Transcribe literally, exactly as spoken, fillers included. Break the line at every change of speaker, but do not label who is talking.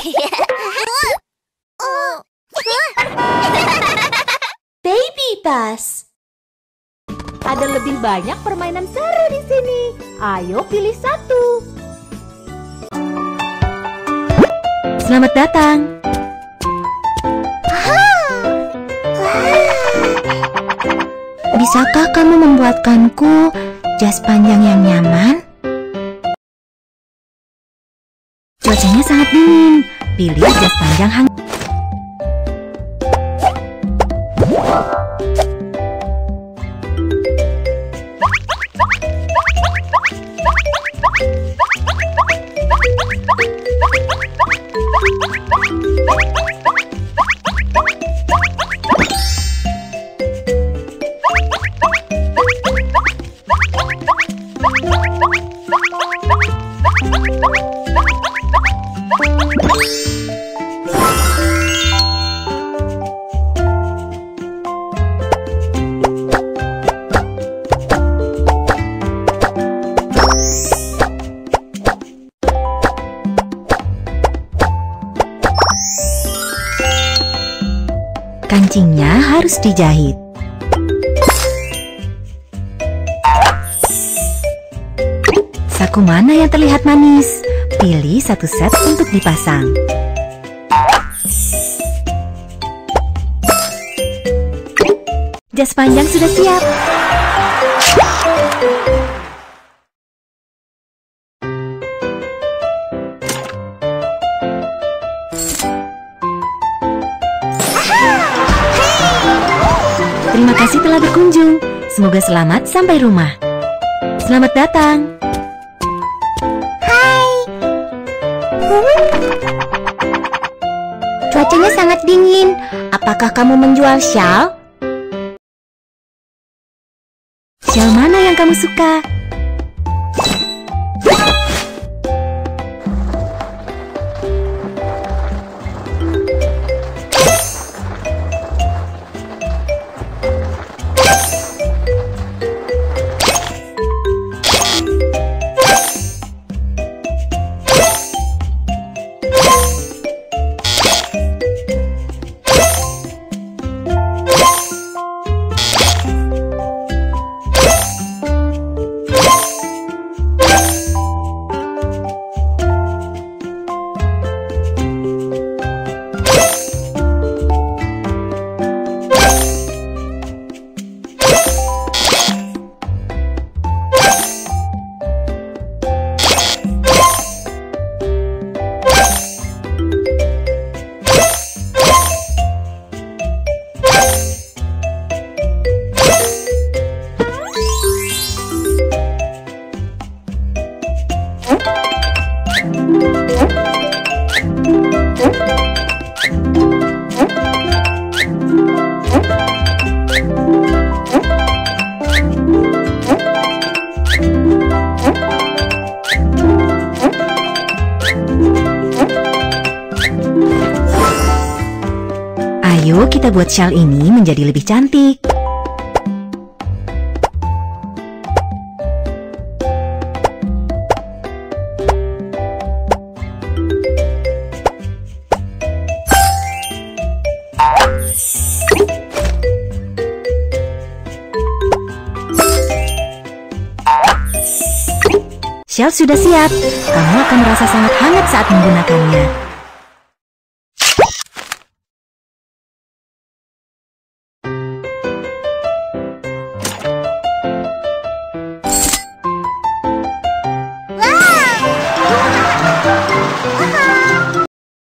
Baby Bus. Ada lebih banyak permainan seru di sini. Ayo pilih satu.
Selamat datang. Bisakah kamu membuatkanku jas panjang yang nyaman? Cuacanya sangat dingin. Pilih jas panjang hangat. Kancingnya harus dijahit. Saku mana yang terlihat manis? Pilih satu set untuk dipasang. Jas panjang sudah siap. Terima kasih telah berkunjung. Semoga selamat sampai rumah. Selamat datang.
Hai. Cuacanya sangat dingin. Apakah kamu menjual syal?
Syal mana yang kamu suka? Ayo kita buat syal ini menjadi lebih cantik. Syal sudah siap. Kamu akan merasa sangat hangat saat menggunakannya.